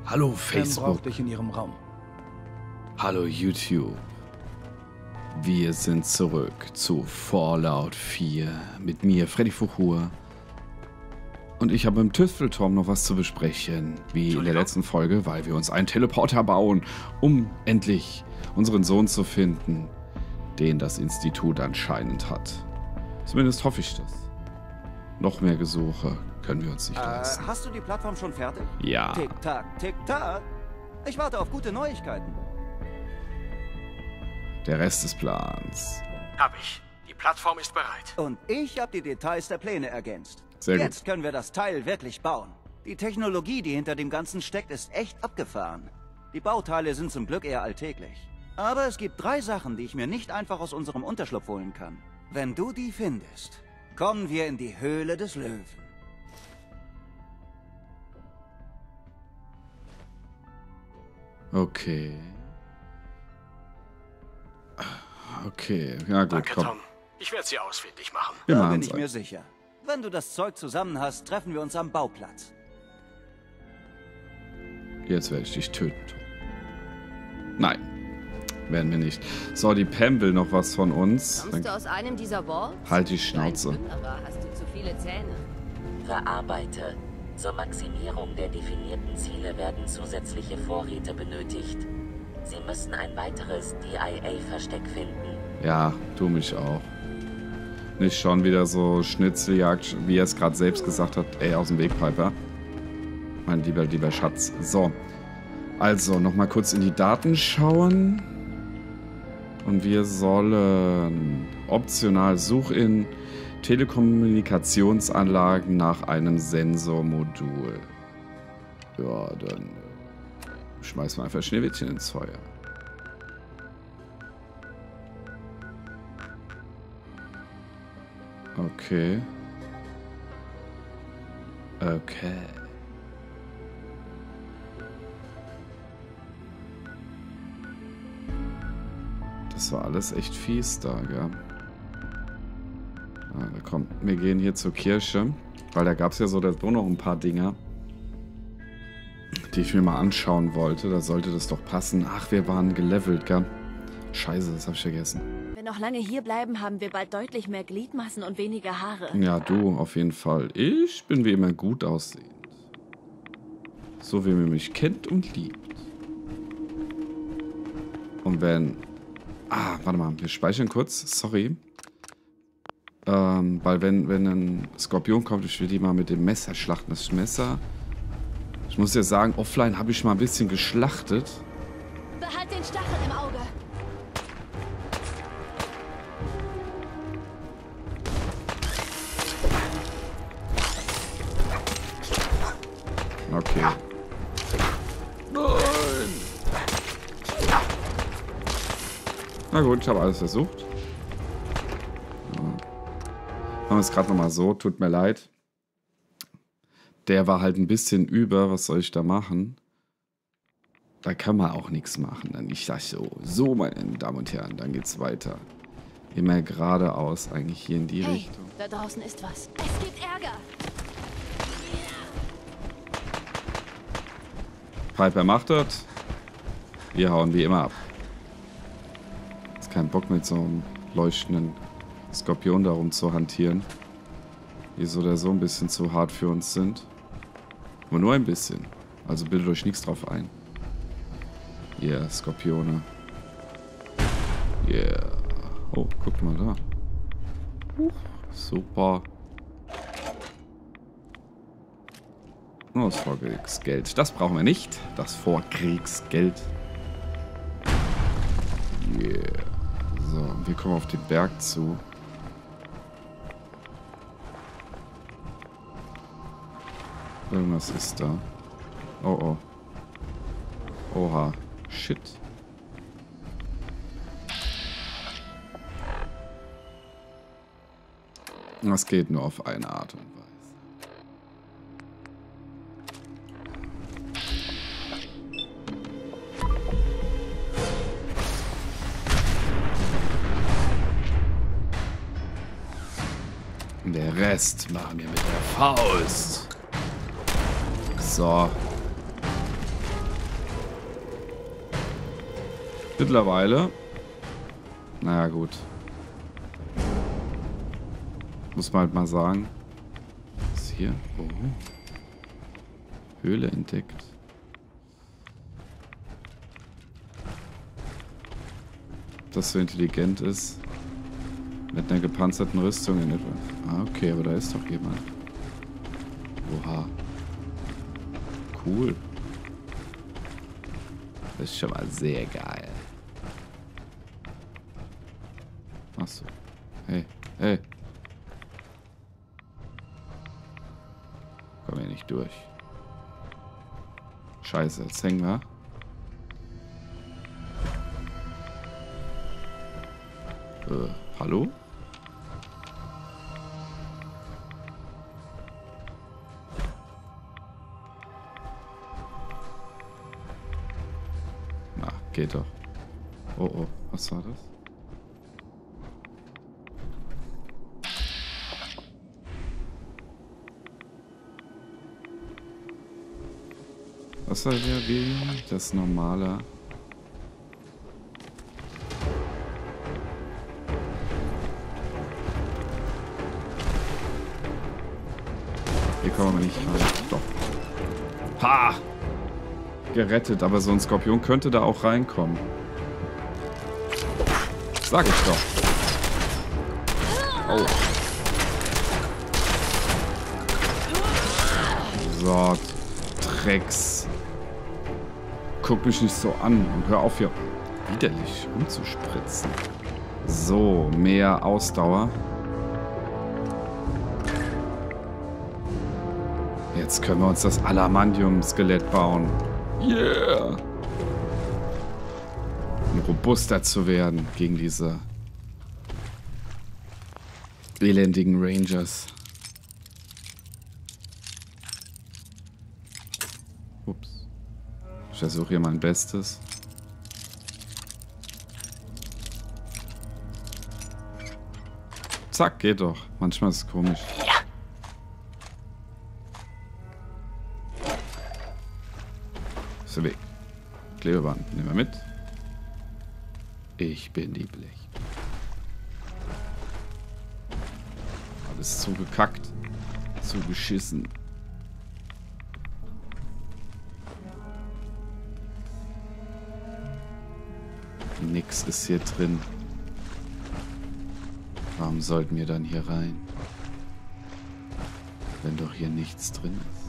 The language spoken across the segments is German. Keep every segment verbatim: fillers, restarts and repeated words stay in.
Hallo Pam Facebook. braucht dich in ihrem Raum. Hallo YouTube. Wir sind zurück zu Fallout vier mit mir, Freddy Fuchur. Und ich habe im Tüftelturm noch was zu besprechen, wie in der letzten Folge, weil wir uns einen Teleporter bauen, um endlich unseren Sohn zu finden, den das Institut anscheinend hat. Zumindest hoffe ich das. Noch mehr Gesuche können wir uns nicht äh, leisten. Hast du die Plattform schon fertig? Ja. Tick-Tack, Tick-Tack. Ich warte auf gute Neuigkeiten. Der Rest des Plans. Hab ich. Die Plattform ist bereit. Und ich habe die Details der Pläne ergänzt. Sehr gut. Jetzt können wir das Teil wirklich bauen. Die Technologie, die hinter dem Ganzen steckt, ist echt abgefahren. Die Bauteile sind zum Glück eher alltäglich. Aber es gibt drei Sachen, die ich mir nicht einfach aus unserem Unterschlupf holen kann. Wenn du die findest, kommen wir in die Höhle des Löwen. Okay. Okay, ja gut, Danke, komm. Tom. Ich werde sie ausfindig machen. Wir Da machen bin es. ich mir sicher. Wenn du das Zeug zusammen hast, treffen wir uns am Bauplatz. Jetzt werde ich dich töten. Nein, werden wir nicht. So, die Pam will noch was von uns. Kommst du aus einem dieser Vaults? Halt die Du Schnauze. ein Plünderer, hast du zu viele Zähne? Verarbeite. Zur Maximierung der definierten Ziele werden zusätzliche Vorräte benötigt. Sie müssen ein weiteres D I A-Versteck finden. Ja, tu mich auch. Nicht schon wieder so Schnitzeljagd, wie er es gerade selbst gesagt hat. Ey, aus dem Weg, Piper. Mein lieber, lieber Schatz. So. Also, nochmal kurz in die Daten schauen. Und wir sollen optional Such in Telekommunikationsanlagen nach einem Sensormodul. Ja, dann schmeißen wir einfach Schneewittchen ins Feuer. Okay. Okay. Das war alles echt fies da, gell? Ah, komm, wir gehen hier zur Kirche, weil da gab es ja so da noch ein paar Dinger, die ich mir mal anschauen wollte. Da sollte das doch passen. Ach, wir waren gelevelt, gell? Scheiße, das hab ich vergessen. Wenn noch lange hier bleiben, haben wir bald deutlich mehr Gliedmaßen und weniger Haare. Ja, du, auf jeden Fall. Ich bin wie immer gut aussehend. So wie man mich kennt und liebt. Und wenn... Ah, warte mal, wir speichern kurz. Sorry. Ähm, weil wenn, wenn ein Skorpion kommt, ich will die mal mit dem Messer schlachten. Das Messer... Ich muss ja sagen, offline habe ich mal ein bisschen geschlachtet. Behalt den Stachel im Auge. Okay. Nein! Na gut, ich habe alles versucht. Ja. Machen wir es gerade nochmal so, tut mir leid. Der war halt ein bisschen über, was soll ich da machen? Da kann man auch nichts machen. Dann ich sag so, so meine Damen und Herren, dann geht's weiter. Immer geradeaus, eigentlich hier in die Hey, Richtung. da draußen ist was. Es gibt Ärger. Piper macht das. Wir hauen wie immer ab. Ist kein Bock mit so einem leuchtenden Skorpion darum zu hantieren. Die so oder so ein bisschen zu hart für uns sind. Aber nur ein bisschen. Also bildet euch nichts drauf ein. Yeah, Skorpione. Yeah. Oh, guckt mal da. Huch, super. Nur das Vorkriegsgeld. Das brauchen wir nicht. Das Vorkriegsgeld. Yeah. So, wir kommen auf den Berg zu. Irgendwas ist da. Oh, oh. Oha. Shit. Das geht nur auf eine Art und Weise. Der Rest machen wir mit der Faust. So. Mittlerweile. Naja, gut. Muss man halt mal sagen. Was ist hier? Oh. Höhle entdeckt. Das so intelligent ist. Mit einer gepanzerten Rüstung in etwa. Ah, okay, aber da ist doch jemand. Oha. Cool. Das ist schon mal sehr geil. Achso. Hey, hey. Komm hier nicht durch. Scheiße, jetzt hängen wir. Äh, hallo? Na, geht doch. Oh, oh, was war das? Was war der wie das normale? Hier kommen wir nicht rein. Doch. Ha! Gerettet, aber so ein Skorpion könnte da auch reinkommen. Sag ich doch. Oh. So, Drecks. Guck mich nicht so an und hör auf hier widerlich rumzuspritzen. So, mehr Ausdauer. Jetzt können wir uns das Adamantium-Skelett bauen. Yeah! Um robuster zu werden gegen diese elendigen Rangers. Ups. Ich versuche hier mein Bestes. Zack, geht doch. Manchmal ist es komisch. Ist der Weg. Klebeband. Nehmen wir mit. Ich bin die Blech. Alles zugekackt. Zugeschissen. Nix ist hier drin. Warum sollten wir dann hier rein? Wenn doch hier nichts drin ist.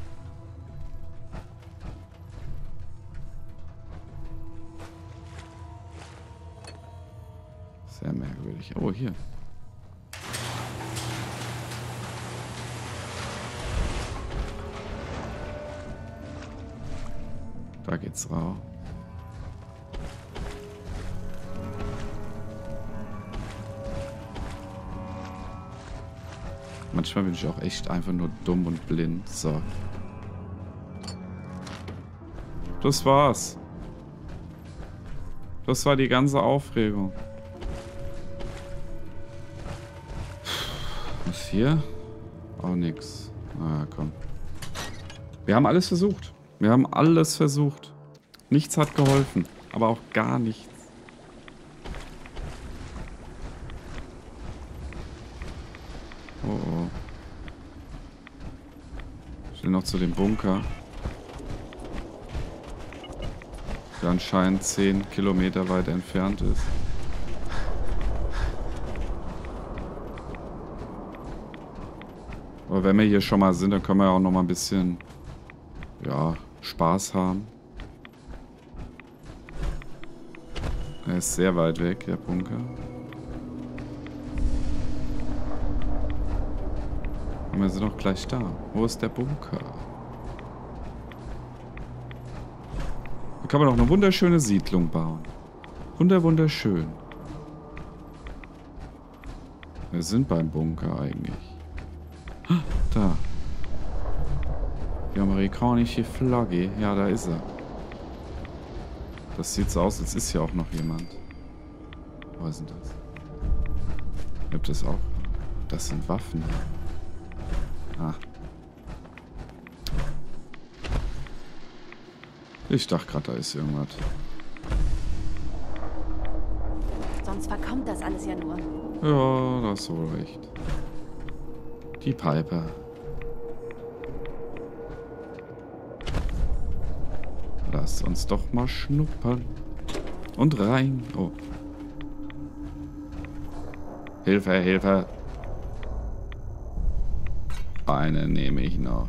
Sehr merkwürdig. Oh, hier. Da geht's raus. Manchmal bin ich auch echt einfach nur dumm und blind. So. Das war's. Das war die ganze Aufregung. Was hier? Auch nix. Na komm. Wir haben alles versucht. Wir haben alles versucht. Nichts hat geholfen. Aber auch gar nichts. Oh oh. Ich will noch zu dem Bunker. Der anscheinend zehn Kilometer weit entfernt ist. Aber wenn wir hier schon mal sind, dann können wir ja auch noch mal ein bisschen, ja, Spaß haben. Er ist sehr weit weg, der Bunker. Und wir sind auch gleich da. Wo ist der Bunker? Da kann man auch eine wunderschöne Siedlung bauen. Wunder, wunderschön. Wir sind beim Bunker eigentlich. Da. Die amerikanische Flagge. Ja, da ist er. Das sieht so aus, als ist hier auch noch jemand. Wo ist denn das? Gibt es auch? Das sind Waffen. Ah. Ich dachte gerade, da ist irgendwas. Sonst verkommt das alles ja nur. Ja, da hast du wohl recht. Die Piper. Lass uns doch mal schnuppern. Und rein. Oh. Hilfe, Hilfe. Eine nehme ich noch.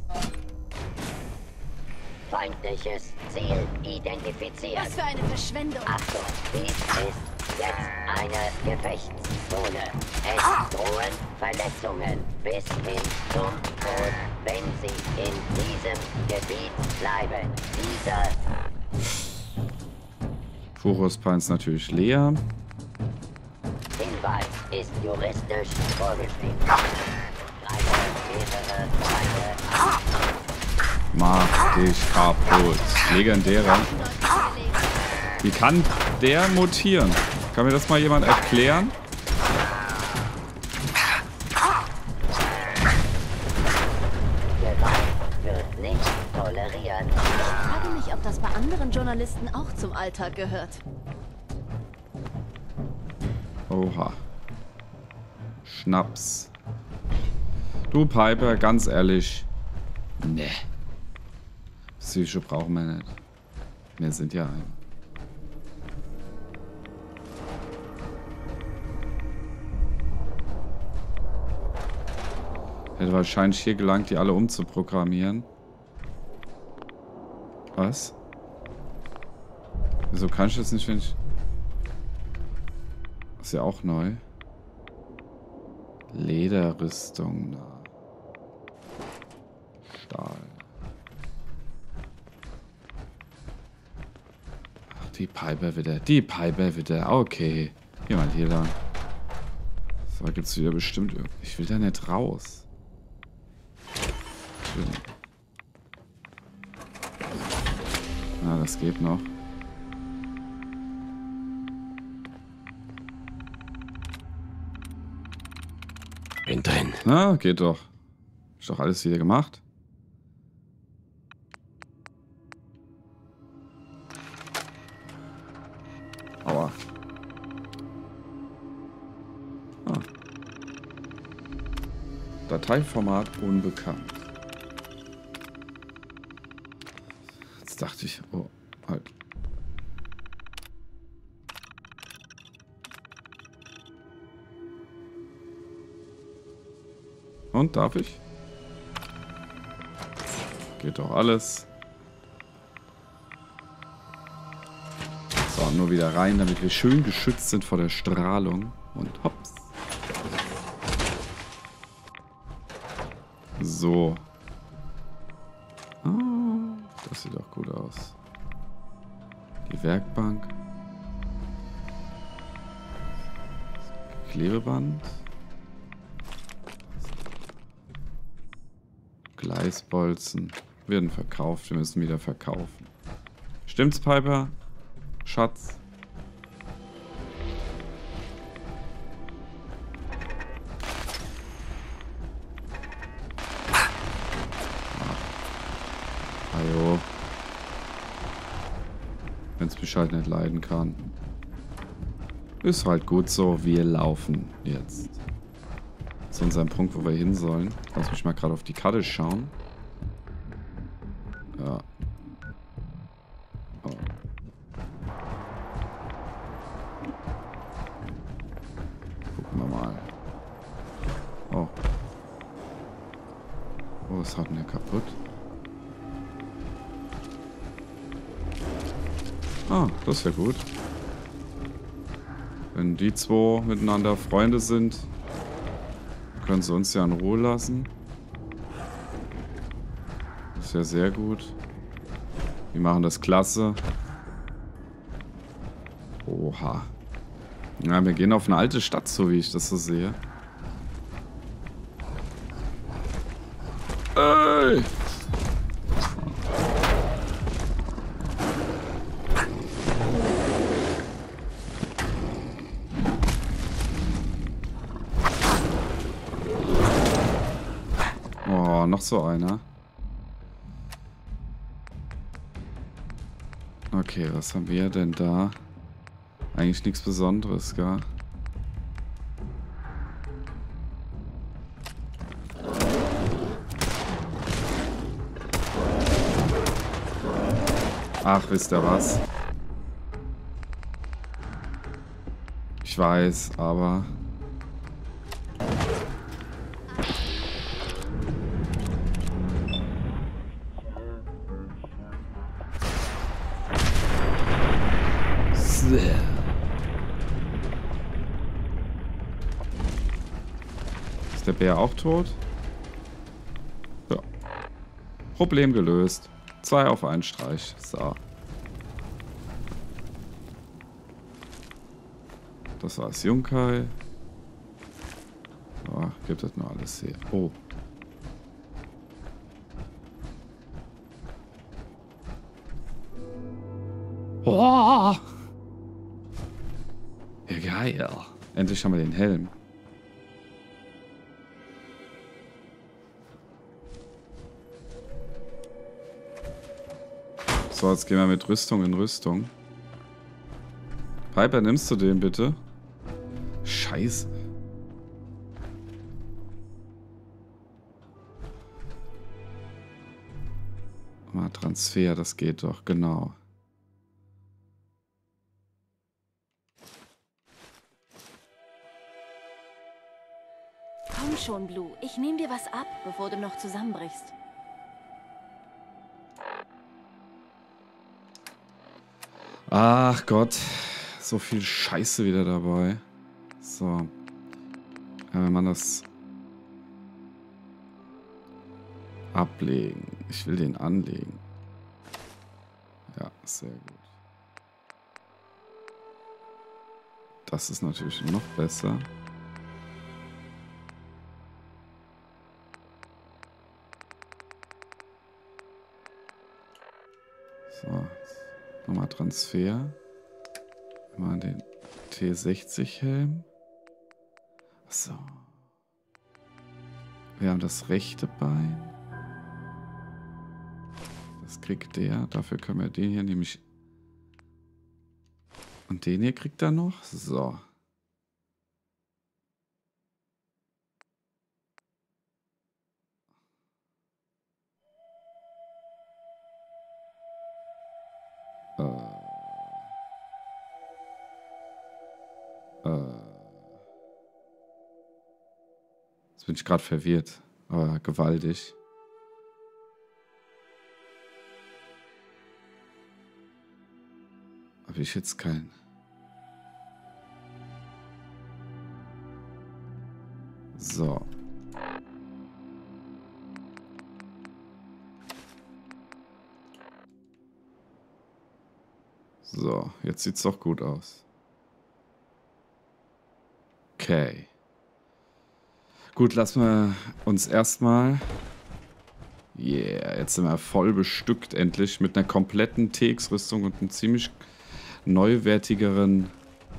Feindliches Ziel identifiziert. Was für eine Verschwendung. Achtung, dies ist jetzt eine Gefechtszone. Es drohen Verletzungen bis hin zum Tod, wenn Sie in diesem Gebiet bleiben. Dieser Fuchspein ist natürlich leer. Hinweis ist juristisch vorgeschrieben. Greife mehrere Feinde. Mach dich kaputt. Legendärer. Wie kann der mutieren? Kann mir das mal jemand erklären? Gewalt wird nicht toleriert. Ich frage mich, ob das bei anderen Journalisten auch zum Alltag gehört. Oha. Schnaps. Du Piper, ganz ehrlich. Nee. Psycho brauchen wir nicht. Wir sind ja ein. Hätte wahrscheinlich hier gelangt, die alle umzuprogrammieren. Was? Wieso kann ich das nicht, wenn ich... Ist ja auch neu. Lederrüstung. Na. Stahl. Ach, die Piper wieder. Die Piper wieder. Okay. Geh mal hier lang. So, gibt's wieder bestimmt... Ich will da nicht raus. Na, ah, das geht noch. Bin drin. Na, geht doch. Ist doch alles wieder gemacht. Aua. Ah. Dateiformat unbekannt. Jetzt dachte ich, oh, halt. Und, darf ich? Geht doch alles. So, nur wieder rein, damit wir schön geschützt sind vor der Strahlung. Und hops. So. Oh, das sieht doch gut aus. Die Werkbank. Klebeband. Gleisbolzen werden verkauft. Wir müssen wieder verkaufen. Stimmt's, Piper? Schatz. Ajo. Wenn's mich halt nicht leiden kann. Ist halt gut so. Wir laufen jetzt zu unserem Punkt, wo wir hin sollen. Lass mich mal gerade auf die Karte schauen. Ja. Oh. Gucken wir mal. Oh. Oh, was hat denn der kaputt? Ah, das wäre gut. Wenn die zwei miteinander Freunde sind, können sie uns ja in Ruhe lassen. Das ist ja sehr gut. Die machen das klasse. Oha. Ja, wir gehen auf eine alte Stadt, so wie ich das so sehe. Ey! Noch so einer. Okay, was haben wir denn da? Eigentlich nichts Besonderes, gell? Ach, wisst ihr was? Ich weiß, aber... Sehr. Ist der Bär auch tot? Ja. Problem gelöst. Zwei auf einen Streich. So. Das war's, Junkai. Oh, gibt das nur alles hier. Oh. Oh. Ja, geil. Endlich haben wir den Helm. So, jetzt gehen wir mit Rüstung in Rüstung. Piper, nimmst du den bitte? Scheiße. Mal Transfer, das geht doch, genau. Komm schon, Blue. Ich nehme dir was ab, bevor du noch zusammenbrichst. Ach Gott, so viel Scheiße wieder dabei. So. Ja, wenn man das ablegen. Ich will den anlegen. Ja, sehr gut. Das ist natürlich noch besser. So. Nochmal Transfer. Mal den T sechzig Helm. So. Wir haben das rechte Bein. Das kriegt der. Dafür können wir den hier nämlich... Und den hier kriegt er noch. So. Äh. Äh. Jetzt bin ich gerade verwirrt. Aber gewaltig. Habe ich jetzt keinen. So. So, jetzt sieht's doch gut aus. Okay. Gut, lassen wir uns erstmal... Yeah, jetzt sind wir voll bestückt endlich mit einer kompletten T X-Rüstung und einem ziemlich neuwertigeren...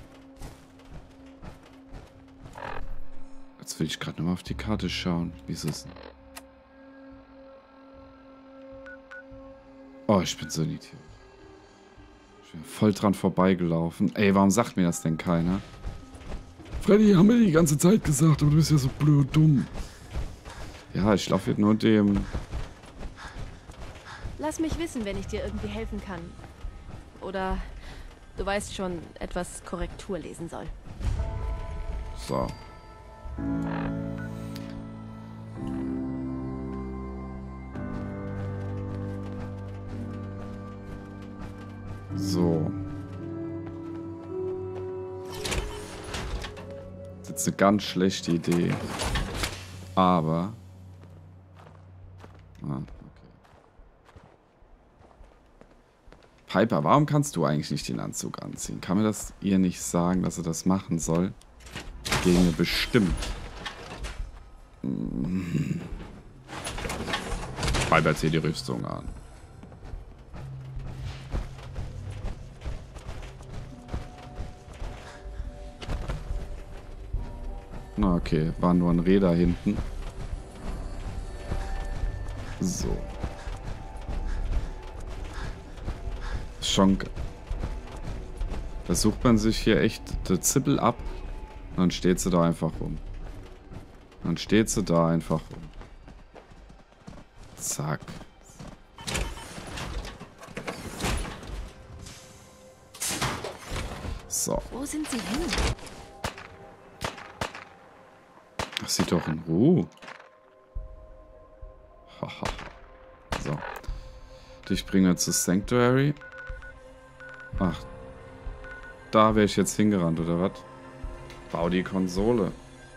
Jetzt will ich gerade nochmal auf die Karte schauen. Wie ist es? Oh, ich bin so ein Idiot. Ich bin voll dran vorbeigelaufen. Ey, warum sagt mir das denn keiner? Freddy, haben wir die ganze Zeit gesagt, aber du bist ja so blöd dumm. Ja, ich laufe jetzt nur dem... Lass mich wissen, wenn ich dir irgendwie helfen kann. Oder du weißt schon, etwas Korrektur lesen soll. So. So. Das ist jetzt eine ganz schlechte Idee. Aber... Ah, okay. Piper, warum kannst du eigentlich nicht den Anzug anziehen? Kann mir das ihr nicht sagen, dass sie das machen soll? Gegen bestimmt. Hm. Piper, zieh die Rüstung an. Na okay, war nur ein Reh da hinten. So. Schon... Da sucht man sich hier echt der Zippel ab. Und dann steht sie da einfach rum. Dann steht sie da einfach rum. Zack. So. Wo sind sie hin? Ach, sie doch in Ruhe. Haha. So. Dich bringen wir zu Sanctuary. Ach. Da wäre ich jetzt hingerannt, oder was? Bau die Konsole.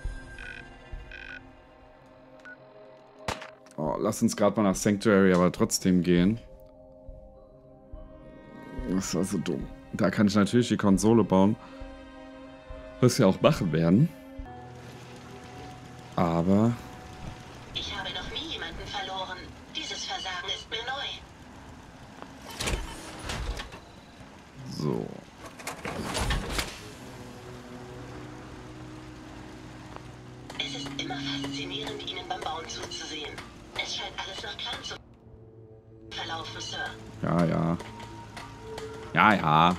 Oh, lass uns gerade mal nach Sanctuary aber trotzdem gehen. Das war so dumm. Da kann ich natürlich die Konsole bauen. Was wir auch machen werden. Aber... Ich habe noch nie jemanden verloren. Dieses Versagen ist mir neu. So. Es ist immer faszinierend, Ihnen beim Bauen zuzusehen. Es scheint alles nach Plan zu verlaufen, Sir. Ja, ja. Ja, ja.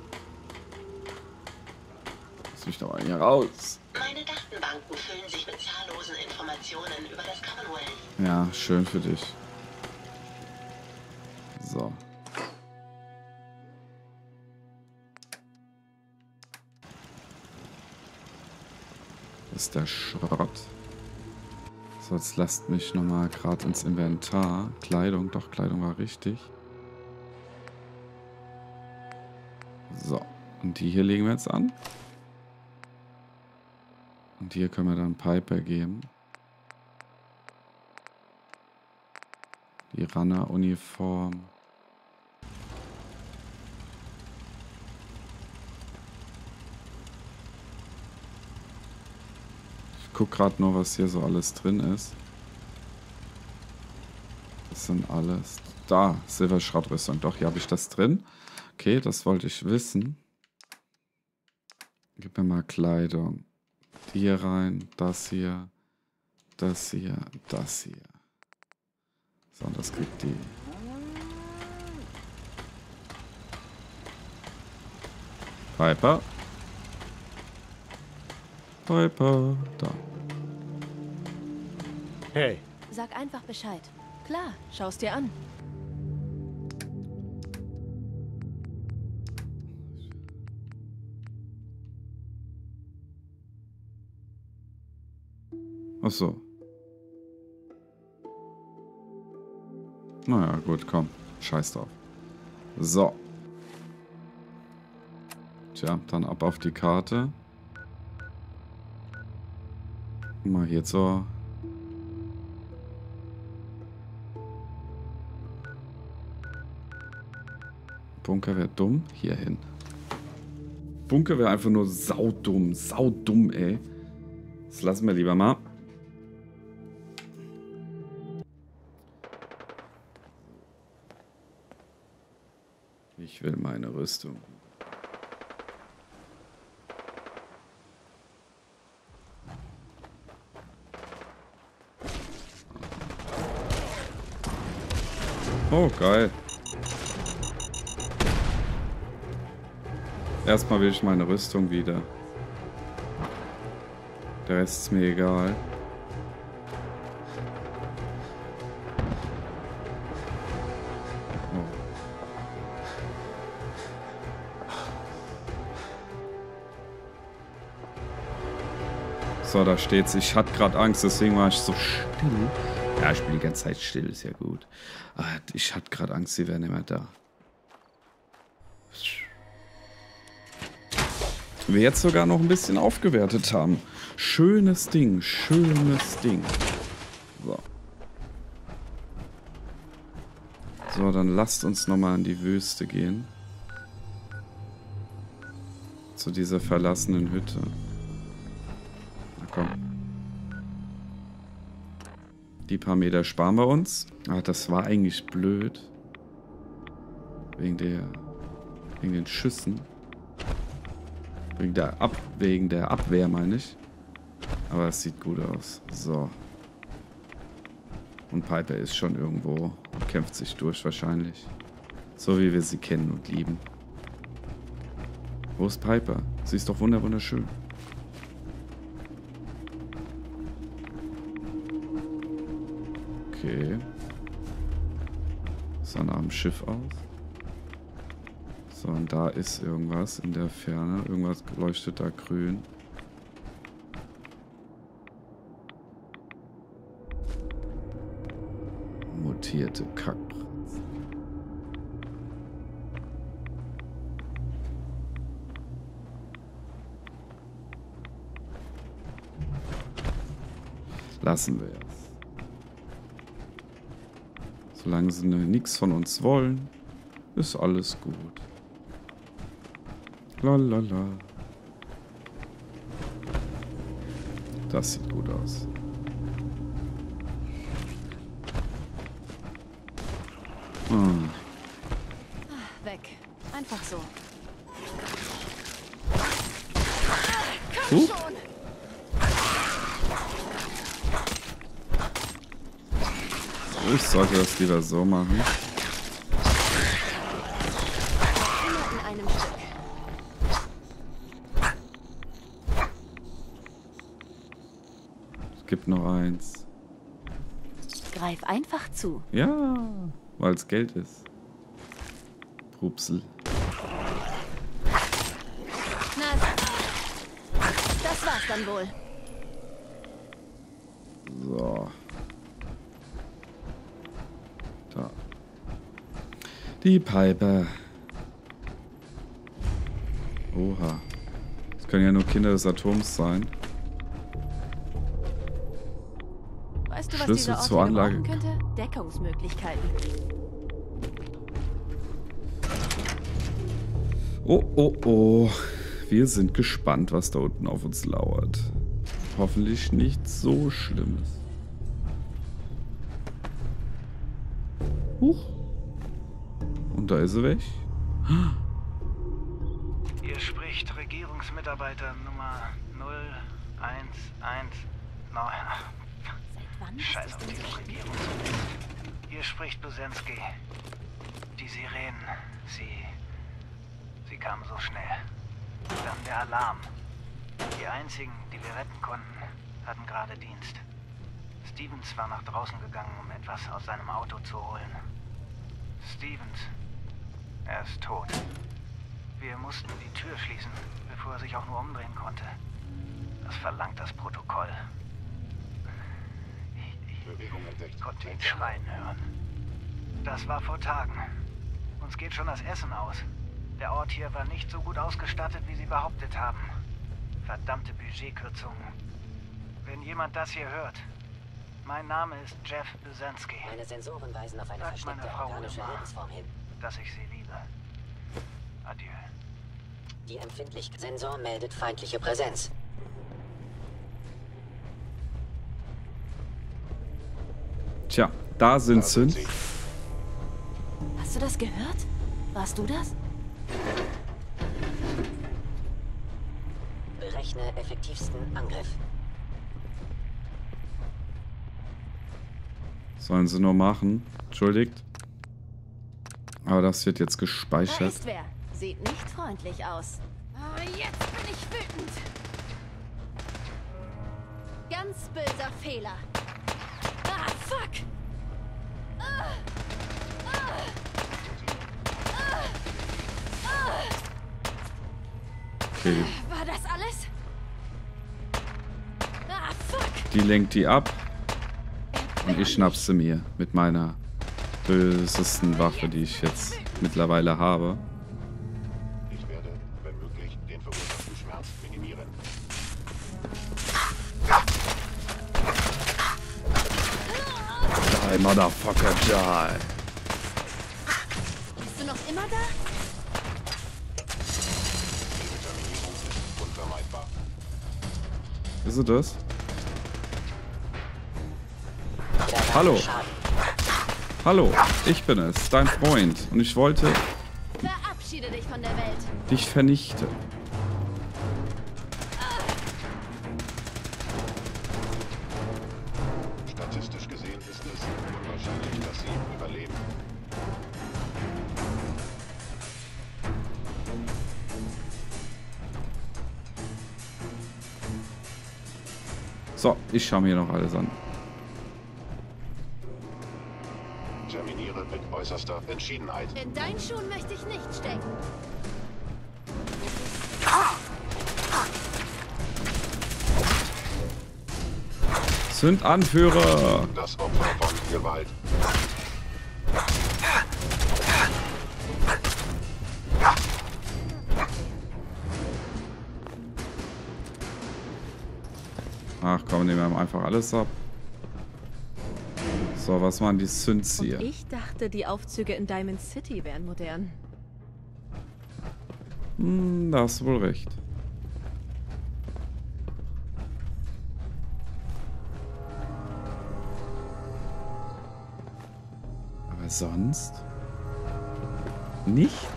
Lass mich doch mal hier raus. Meine Datenbanken füllen sich mit zahllosen Informationen über das Commonwealth. Ja, schön für dich. So. Das ist der Schrott. So, jetzt lasst mich nochmal gerade ins Inventar. Kleidung, doch, Kleidung war richtig. So, und die hier legen wir jetzt an. Und hier können wir dann Piper geben. Die Runner-Uniform. Ich gucke gerade nur, was hier so alles drin ist. Das sind alles... Da, Silberschrottrüstung. Doch, hier habe ich das drin. Okay, das wollte ich wissen. Gib mir mal Kleidung. Die hier rein, das hier, das hier, das hier. So, und das kriegt die. Piper. Piper, da. Hey, Sag einfach Bescheid. Klar, schau's dir an. Ach so. Naja, gut, komm. Scheiß drauf. So. Tja, dann ab auf die Karte. Mal hier zur... Bunker wäre dumm. Hier hin. Bunker wäre einfach nur saudumm. Saudumm, ey. Das lassen wir lieber mal. Ich will meine Rüstung. Oh, geil. Erstmal will ich meine Rüstung wieder. Der Rest ist mir egal. Oh. So, da steht's. Ich hatte gerade Angst, deswegen war ich so still. Ja, ich bin die ganze Zeit still, ist ja gut. Aber ich hatte gerade Angst, sie wären nicht mehr da. Wir jetzt sogar noch ein bisschen aufgewertet haben. Schönes Ding, schönes Ding. So. So, dann lasst uns nochmal in die Wüste gehen. Zu dieser verlassenen Hütte. Na komm. Die paar Meter sparen wir uns. Ah, das war eigentlich blöd. Wegen der... Wegen den Schüssen. Wegen der, Ab wegen der Abwehr, meine ich. Aber es sieht gut aus. So. Und Piper ist schon irgendwo. Kämpft sich durch wahrscheinlich. So wie wir sie kennen und lieben. Wo ist Piper? Sie ist doch wunder wunderschön. Okay. Sah nach dem Schiff aus. So, und da ist irgendwas in der Ferne. Irgendwas leuchtet da grün. Mutierte Kackpratzen. Lassen wir es. Solange sie nichts von uns wollen, ist alles gut. Lalala. Das sieht gut aus. Ah. Weg. Einfach so. Uh. Ich sollte das lieber so machen. Immer in einem Stück. Es gibt noch eins. Greif einfach zu. Ja, weil es Geld ist. Pupsel. Na, das war's dann wohl. So. Da. Die Piper. Oha. Das können ja nur Kinder des Atoms sein. Weißt du, was Schlüssel dieser Ort zur hier Anlage. gebrauchen könnte? Deckungsmöglichkeiten. Oh, oh, oh. Wir sind gespannt, was da unten auf uns lauert. Hoffentlich nichts so Schlimmes. Huch. Und da ist sie weg. Hier spricht Regierungsmitarbeiter Nummer null eins eins neun. Seit wann Scheiß ist auf das denn diese so? Regierungsmittel. Hier spricht Busensky. Die Sirenen, sie... Sie kamen so schnell. Dann der Alarm. Die einzigen, die wir retten konnten, hatten gerade Dienst. Stevens war nach draußen gegangen, um etwas aus seinem Auto zu holen. Stevens. Er ist tot. Wir mussten die Tür schließen, bevor er sich auch nur umdrehen konnte. Das verlangt das Protokoll. Ich, ich konnte ihn schreien hören. Das war vor Tagen. Uns geht schon das Essen aus. Der Ort hier war nicht so gut ausgestattet, wie sie behauptet haben. Verdammte Budgetkürzungen. Wenn jemand das hier hört, mein Name ist Jeff Busensky. Meine Sensoren weisen auf eine Sagt meine versteckte Frau organische immer, Lebensform hin. dass ich sie liebe. Adieu. Die empfindliche Sensor meldet feindliche Präsenz. Tja, da sind sie. Hast du das gehört? Warst du das? Berechne effektivsten Angriff. Sollen sie nur machen. Entschuldigt. Aber das wird jetzt Da gespeichert. ist wer. Sieht nicht freundlich aus. Ah, jetzt bin ich wütend. Ganz böser Fehler. Ah, fuck. Ah. Ah. Ah. Ah. Okay, War das alles? Ah, fuck. die lenkt die ab. Und ich schnapp sie mir mit meiner bösesten Waffe, die ich jetzt mittlerweile habe. Ich werde, wenn möglich, den verursachten Schmerz minimieren. Die Motherfucker, die. Bist du noch immer da? Diese Terminierung ist unvermeidbar. Ist sie das? Hallo. Hallo, ich bin es, dein Freund. Und ich wollte Verabschiede dich von der Welt. dich vernichten. Statistisch gesehen ist es unwahrscheinlich, dass sie überleben. So, ich schaue mir noch alles an. Terminiere mit äußerster Entschiedenheit. In deinen Schuhen möchte ich nicht stecken. Sind Anführer! Das Opfer von Gewalt. Ach komm, nehmen wir einfach alles ab. So, was waren die Synths hier? Und ich dachte, die Aufzüge in Diamond City wären modern. Hm, da hast du wohl recht. Aber sonst? Nichts?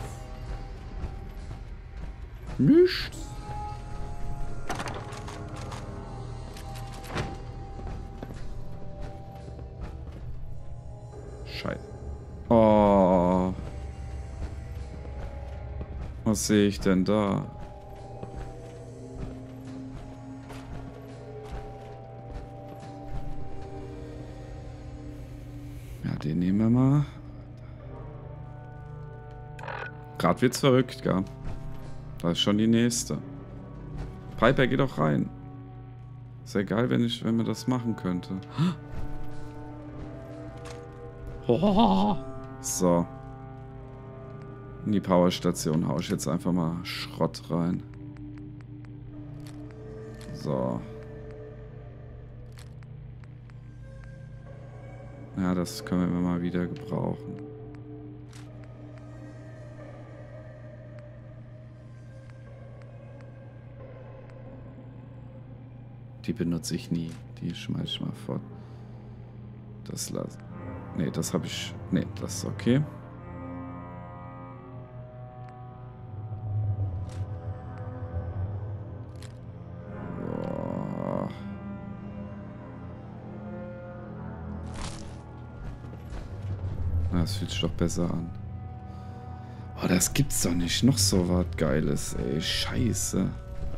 Nichts? Scheiße. Oh. Was sehe ich denn da? Ja, den nehmen wir mal. Gerade wird's verrückt, gell? Da ist schon die nächste. Piper, geh doch rein. Ist ja geil, wenn ich, wenn man das machen könnte. So. In die Powerstation haue ich jetzt einfach mal Schrott rein. So. Ja, das können wir mal wieder gebrauchen. Die benutze ich nie. Die schmeiße ich mal fort. Das lasse. Nee, das habe ich. Nee, das ist okay. So. Das fühlt sich doch besser an. Oh, das gibt's doch nicht. Noch so was Geiles, ey. Scheiße.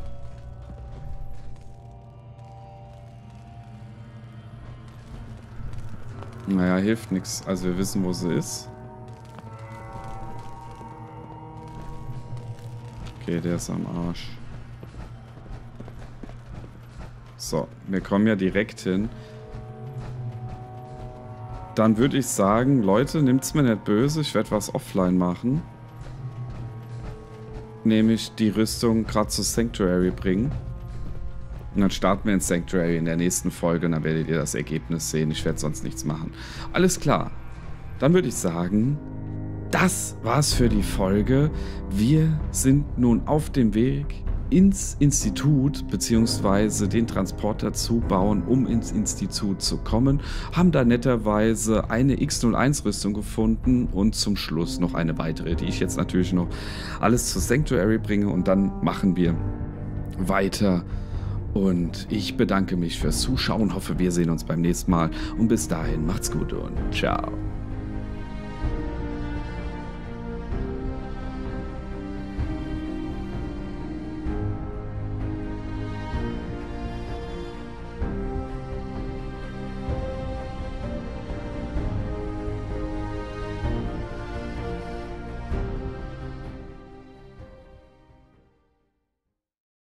Naja, hilft nichts. Also wir wissen, wo sie ist. Okay, der ist am Arsch. So, wir kommen ja direkt hin. Dann würde ich sagen, Leute, nimmt's mir nicht böse. Ich werde was offline machen. Nämlich die Rüstung gerade zu Sanctuary bringen. Und dann starten wir in Sanctuary in der nächsten Folge und dann werdet ihr das Ergebnis sehen. Ich werde sonst nichts machen. Alles klar. Dann würde ich sagen, das war's für die Folge. Wir sind nun auf dem Weg ins Institut, beziehungsweise den Transporter zu bauen, um ins Institut zu kommen. Haben da netterweise eine X null eins Rüstung gefunden und zum Schluss noch eine weitere, die ich jetzt natürlich noch alles zu Sanctuary bringe und dann machen wir weiter. Und ich bedanke mich fürs Zuschauen, hoffe, wir sehen uns beim nächsten Mal. Und bis dahin, macht's gut und ciao.